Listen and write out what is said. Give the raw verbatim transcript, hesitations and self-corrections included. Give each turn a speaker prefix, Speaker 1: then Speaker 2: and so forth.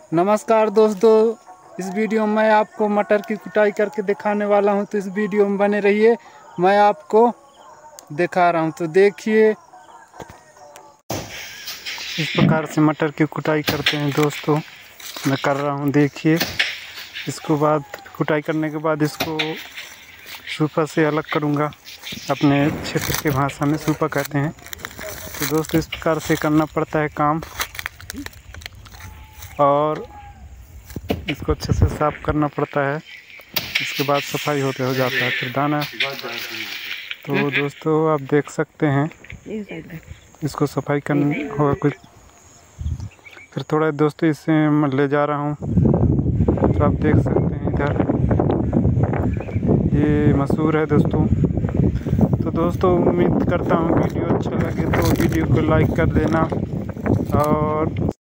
Speaker 1: नमस्कार दोस्तों, इस वीडियो में मैं आपको मटर की कुटाई करके दिखाने वाला हूं, तो इस वीडियो में बने रहिए। मैं आपको दिखा रहा हूं, तो देखिए इस प्रकार से मटर की कुटाई करते हैं दोस्तों। मैं कर रहा हूं, देखिए। इसको बाद कुटाई करने के बाद इसको सूपा से अलग करूंगा। अपने क्षेत्र की भाषा में सूपा कहते हैं। तो दोस्तों इस प्रकार से करना पड़ता है काम, और इसको अच्छे से साफ करना पड़ता है। इसके बाद सफाई होते हो जाता है फिर दाना। तो दोस्तों आप देख सकते हैं, इसको सफाई करना होगा कुछ। फिर थोड़ा दोस्तों इससे मैं ले जा रहा हूँ, तो आप देख सकते हैं इधर ये मसूर है दोस्तों। तो दोस्तों उम्मीद करता हूँ वीडियो अच्छा लगे तो वीडियो को लाइक कर देना, और